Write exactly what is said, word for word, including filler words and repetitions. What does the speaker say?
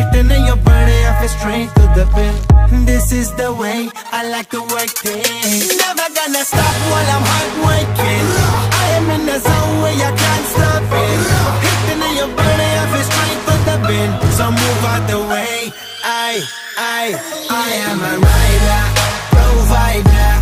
Hitting in your body, I feel straight to the pin. This is the way I like to work things. Never gonna stop while I'm hard working. I am in the zone where you can't stop it. Hitting in your body, I feel straight to the pin. So move out the way. I, I, I am a rider, provider.